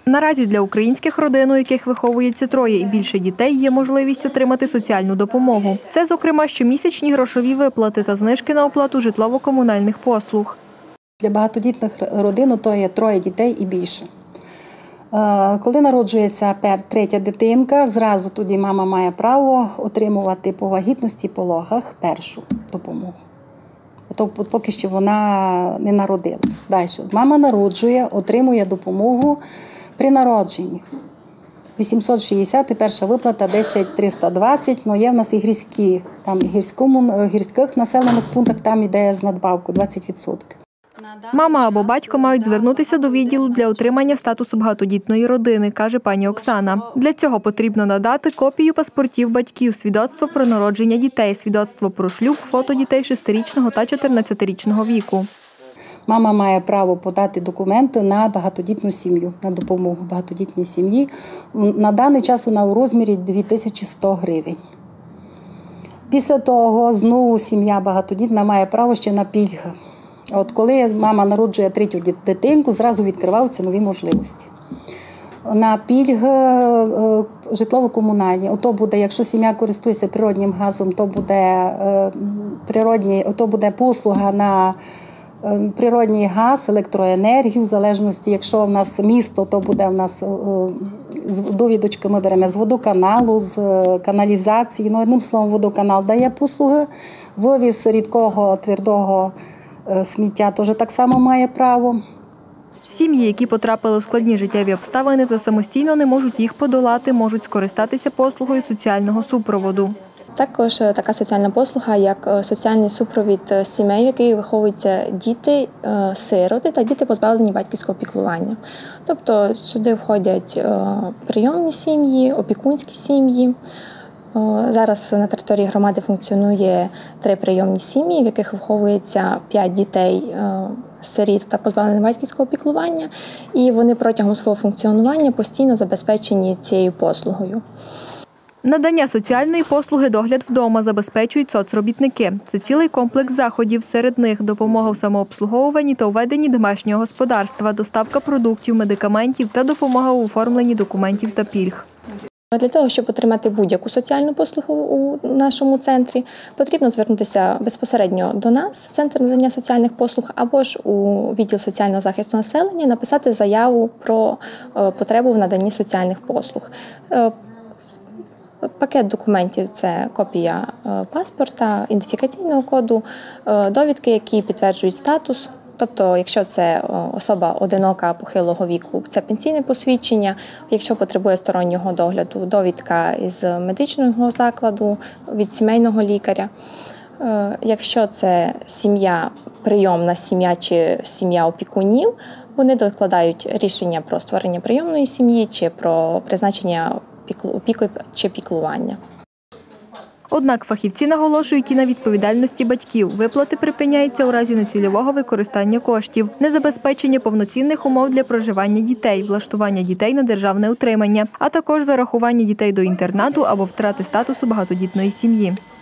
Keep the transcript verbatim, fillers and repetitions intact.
Наразі для українських родин, у яких виховується троє і більше дітей, є можливість отримати соціальну допомогу. Це, зокрема, щомісячні грошові виплати та знижки на оплату житлово-комунальних послуг. Для багатодітних родин то є троє дітей і більше. Коли народжується третя дитинка, зразу тоді мама має право отримувати по вагітності і пологах першу допомогу. Тобто поки що вона не народила. Далі. Мама народжує, отримує допомогу при народженні. вісімсот шістдесят і перша виплата десять тисяч триста двадцять, але є в нас і гірські. Там в гірському, гірських населених пунктах там йде з надбавкою двадцять відсотків. Мама або батько мають звернутися до відділу для отримання статусу багатодітної родини, каже пані Оксана. Для цього потрібно надати копію паспортів батьків, свідоцтво про народження дітей, свідоцтво про шлюб, фото дітей шестирічного та чотирнадцятирічного віку. Мама має право подати документи на багатодітну сім'ю, на допомогу багатодітній сім'ї. На даний час вона у розмірі дві тисячі сто гривень. Після того знову сім'я багатодітна має право ще на пільги. От коли мама народжує третю дитинку, зразу відкриваються нові можливості. На пільги житлово-комунальні, ото буде, якщо сім'я користується природнім газом, то буде, природні, то буде послуга на природній газ, електроенергію, в залежності, якщо в нас місто, то буде в нас довідочки ми беремо з водоканалу, з каналізації. Ну, одним словом, водоканал дає послуги, вивіз рідкого, твердого сміття теж так само має право. Сім'ї, які потрапили у складні життєві обставини та самостійно не можуть їх подолати, можуть скористатися послугою соціального супроводу. Також така соціальна послуга, як соціальний супровід сімей, в яких виховуються діти, сироти та діти, позбавлені батьківського піклування. Тобто сюди входять прийомні сім'ї, опікунські сім'ї. Зараз на території громади функціонує три прийомні сім'ї, в яких виховується п'ять дітей сиріт та позбавлених батьківського піклування, і вони протягом свого функціонування постійно забезпечені цією послугою. Надання соціальної послуги «Догляд вдома» забезпечують соцробітники. Це цілий комплекс заходів, серед них допомога в самообслуговуванні та у веденні домашнього господарства, доставка продуктів, медикаментів та допомога у оформленні документів та пільг. Для того, щоб отримати будь-яку соціальну послугу у нашому центрі, потрібно звернутися безпосередньо до нас, Центр надання соціальних послуг, або ж у відділ соціального захисту населення, написати заяву про потребу в наданні соціальних послуг. Пакет документів – це копія паспорта, ідентифікаційного коду, довідки, які підтверджують статус. Тобто, якщо це особа одинока похилого віку, це пенсійне посвідчення, якщо потребує стороннього догляду, довідка із медичного закладу, від сімейного лікаря. Якщо це сім'я, прийомна сім'я чи сім'я опікунів, вони докладають рішення про створення прийомної сім'ї чи про призначення опіки чи піклування. Однак фахівці наголошують і на відповідальності батьків. Виплати припиняються у разі нецільового використання коштів, незабезпечення повноцінних умов для проживання дітей, влаштування дітей на державне утримання, а також зарахування дітей до інтернату або втрати статусу багатодітної сім'ї.